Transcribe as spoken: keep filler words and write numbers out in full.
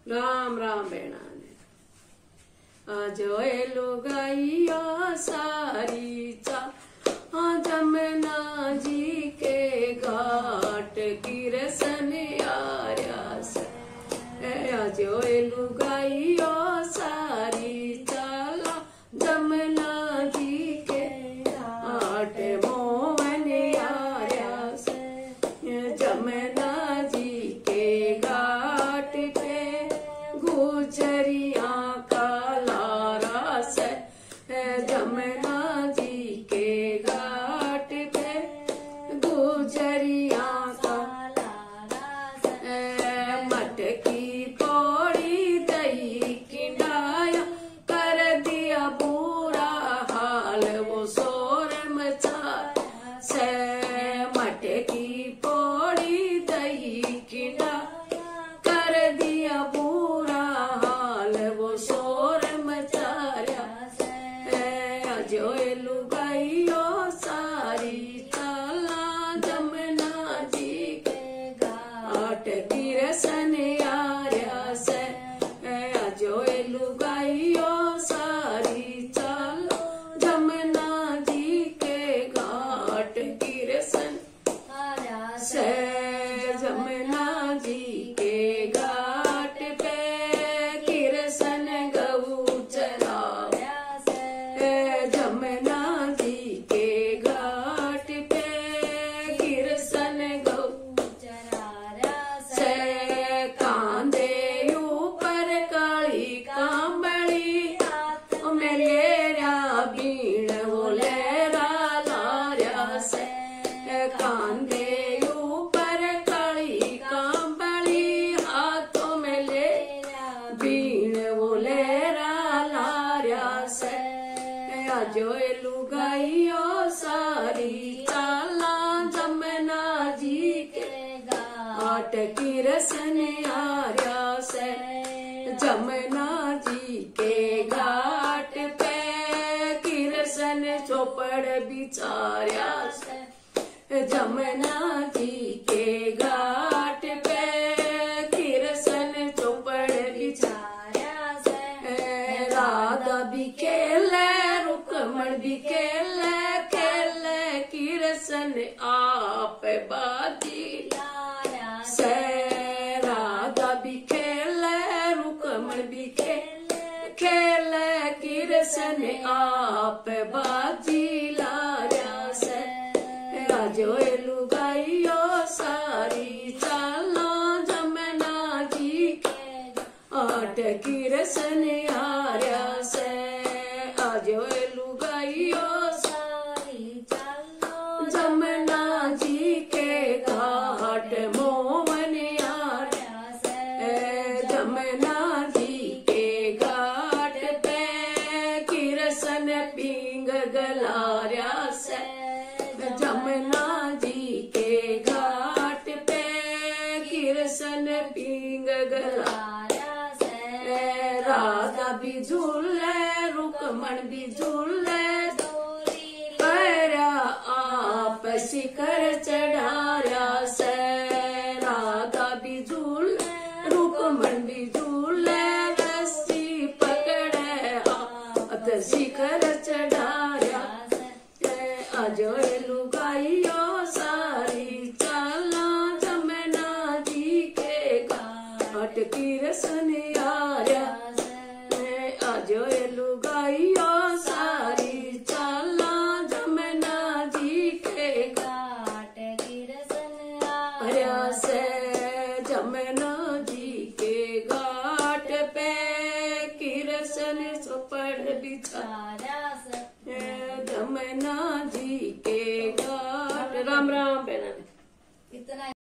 राम राम बेना ने अजय लुगाइया सारी चा जमुना जी के घाट किरसन आर्या से अजय लुगाइया सारी चाला जमुना जी के घाट मोहन आर्या से जमुना जी के घाट पे गुजरिया का लारा से जमुना जी के घाट पे गुजरिया का लारा से मटकी पौड़ी दही किनाया कर दिया बुरा हाल वो शोर मचा से मटकी पौड़ी दही किनाया कर दिया बुरा हाल वो शोर मचाया जो लुगाइयो सारी चाला जमुना जी के घाट किरसन आर्या से जो लुगाइयो सारी चाला जमुना जी के घाट किरसन आर्या से जमुना जी के घाट पे किरसन गऊ चराया से जमुना जी के घाट पे किरसन गऊ चराया से कांधे ऊपर काली कांबड़ी में लेरा बीण वो लेरा लार्या से कांधे ऊपर काली कांबड़ी हाथों में ले बीण वो लेरा लार्या से जो लुगाइयो सारी चाला जमुना जी के घाट किरसन आर्या से जमुना जी के घाट पे किरसन चौपड़ बिचार्या से जमुना जी के घाट पे किरसन चौपड़ बिचार्या से राधा भी खेले रुकमण भी खेले खेले किरसन आप बाजी लाया से राधा भी खेले रुकमण भी खेले खेले किरसन आप बाजी लाया से जो लुगाइयो सारी चाला जमुना जी के घाट किरसन आर्या से जो लुगाइयो सारी चाला जमुना जी के घाट मोहन आर्या से जमुना जी के घाट पे किरसन पींग गलार्या से जमुना जी के घाट पे किरसन पींग गलार्या से राधा भी झूले रुकमण भी झूले पैरा आप शिखर चढ़ाया से राधा भी झूले रुकमण भी झूले रस्सी पकड़े हाथ शिखर चढ़ाया जो लुगाइयो सारी चाला जमुना जी के घाट किरसन आर्या जो लुगाइयो सारी चाला जमुना जी के घाट किरसन आर्या से जमुना जी के घाट पे किरसन चौपड़ बिचार्या से जमुना जी के घाट राम राम बेना इतना